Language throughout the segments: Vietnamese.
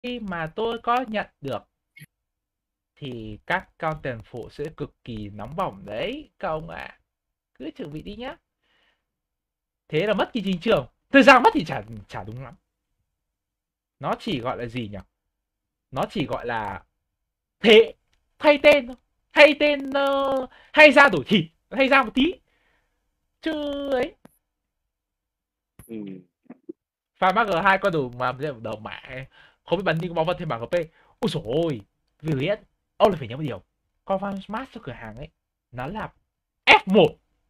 mà tôi có nhận được thì các content phụ sẽ cực kỳ nóng bỏng đấy các ông ạ. Cứ chuẩn bị đi nhá. Thế là mất cái chính trường. Thực ra mất thì chả đúng lắm. Nó chỉ gọi là gì nhỉ? Nó chỉ gọi là thế thay tên thôi. Thay tên hay ra đổi thịt, hay ra một tí. Chứ ấy. Pha mắc G2 con đồ mà đầu mẹ không biết bắn đi bóng vân thêm bảng GP. Ôi dồi ôi, vì biết ông là phải nhớ một điều, con fan smart cho cửa hàng ấy nó là F1.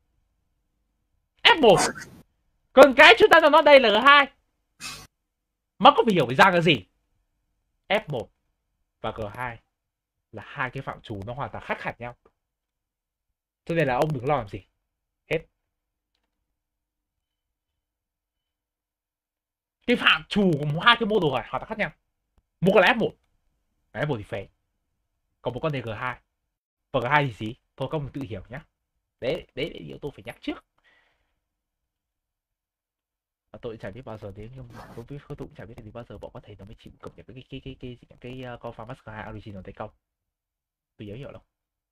F1. Còn cái chúng ta nói đây là G2. Mà có phải hiểu phải ra cái gì. F1 và G2 là hai cái phạm trù nó hoàn toàn khác hẳn nhau. Cho nên là ông đừng lo làm gì hết. Cái phạm trù của hai cái model này hoàn toàn khác nhau. Một cái là F1. F1 thì phế. Còn một con này G2. Và G2 thì gì? Thôi các ông tự hiểu nhá. Đấy là điều tôi phải nhắc trước. Tôi chả biết bao giờ đến, nhưng mà tôi cũng chả biết thì bao giờ bọn có thể nó mới chịu cập nhật cái con Farm Master 2 Original tay công. Tôi nhớ hiểu đâu.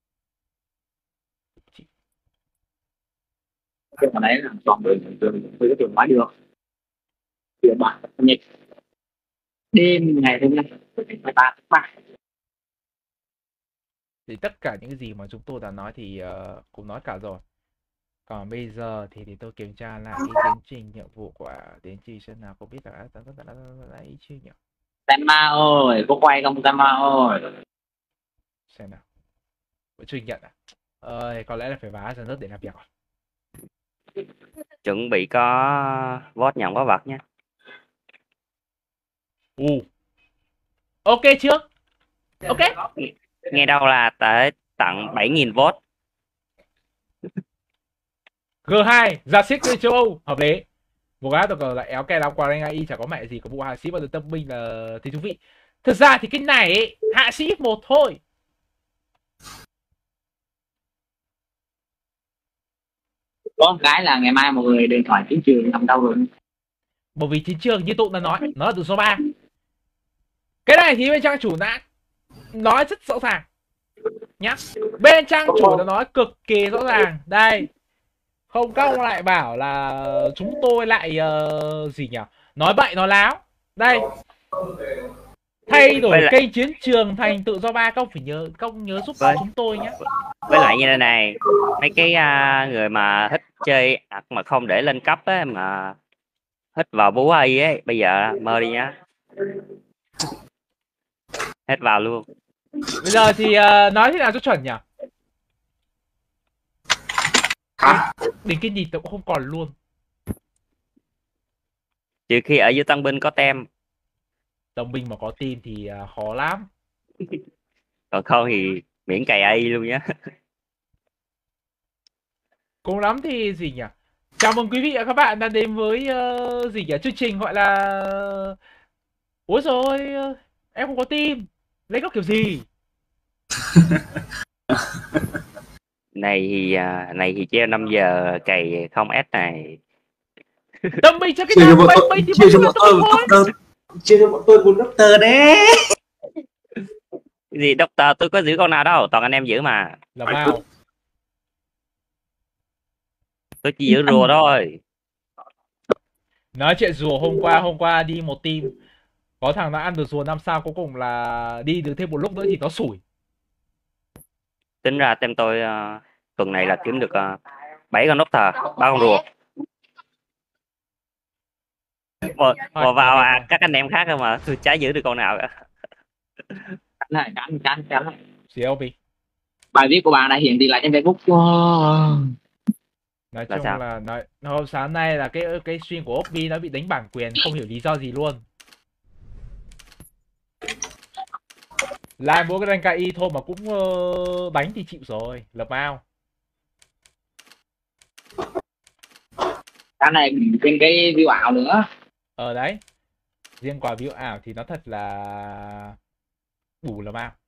Cái mà đấy là toàn bộ tôi có thể nói được. Thì bạn nhật đêm ngày hôm nay 13 tháng 3. Thì tất cả những cái gì mà chúng tôi đã nói thì cũng nói cả rồi. Còn bây giờ thì tôi kiểm tra lại cái tiến trình nhiệm vụ của tiến trình xem nào, không biết là đã ý chưa nhỉ? Tama ơi, có quay không Tama ơi? Xem nào. Vẫn chưa nhận à? Có lẽ là phải vá ra nước để làm việc rồi. Chuẩn bị có vote nhận có vật nhé. Ok trước. Ok. Nghe đâu là tới tặng 7.000 vote. G2 ra xích với châu Âu hợp lý. Một gái tôi lại éo ke lắm qua anh AI chả có mẹ gì của bộ hạ sĩ bao giờ tâm minh là thì thú vị. Thực ra thì cái này ấy, hạ sĩ một thôi. Có một cái là ngày mai mọi người điện thoại chiến trường nằm đâu rồi. Bởi vì chiến trường như tụi nó nói, nó là từ số 3. Cái này thì bên trang chủ đã nói rất rõ ràng nhá. Bên trang chủ đã nói cực kỳ rõ ràng. Đây. Không các ông lại bảo là chúng tôi lại gì nhỉ? Nói bậy nói láo. Đây. Thay đổi kênh chiến trường thành tự do 3, các ông phải nhớ, các ông nhớ giúp chúng tôi nhé. Với lại như thế này, mấy cái người mà thích chơi mà không để lên cấp á, mà thích vào bú hay ấy, bây giờ mơ đi nhá. Hết vào luôn. Bây giờ thì nói thế nào cho chuẩn nhỉ? Đến cái gì tôi cũng không còn luôn. Trừ khi ở dưới tăng binh có tem. Đồng binh mà có team thì khó lắm. Còn không thì miễn cày AI luôn nhá. Cùng lắm thì gì nhỉ? Chào mừng quý vị và các bạn đã đến với gì nhỉ? Chương trình gọi là ủa rồi em không có team. Lấy góc kiểu gì? Này thì treo 5 giờ cày không S này. Tâm binh cho cái nào binh thì chia cho bọn tôi một doctor. Chia cho bọn tôi một doctor đấy. Cái gì doctor, tôi có giữ con nào đâu, toàn anh em giữ mà. Là vào. Tôi chỉ giữ rùa thôi. Nói chuyện rùa hôm qua đi một team. Có thằng đã ăn được rùa 5 sao, cuối cùng là đi được thêm một lúc nữa thì nó sủi. Tính ra tem tôi tuần này là kiếm được 7 con doctor, 3 con rùa. Mà vào các anh em khác thôi mà tôi chả giữ được con nào cả. Cắn. Gì LB? Bài viết của bạn đã hiển thị lại trên Facebook cho. Nói chung là hôm sáng nay là cái stream của Opbi nó bị đánh bản quyền, không hiểu lý do gì luôn. Lại mua cái rank KI thôi mà cũng đánh thì chịu rồi, lập ao. Cái này trên cái view ảo nữa. Đấy. Riêng quả view ảo thì nó thật là đủ lập ao.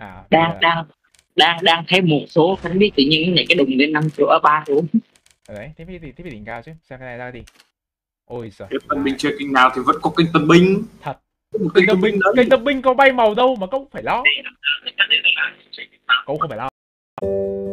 Đang thấy một số không biết tự nhiên nhảy cái đùng lên 5 chỗ ở 3 chỗ. Đấy, thế phải đỉnh cao chứ. Xem cái này ra gì. Ôi giời. Cái tân binh chơi kênh nào thì vẫn có kênh tân binh. Thật. Kênh tâm binh lớn. Kênh tâm binh có bay màu đâu mà cậu phải lo. Cậu không phải lo.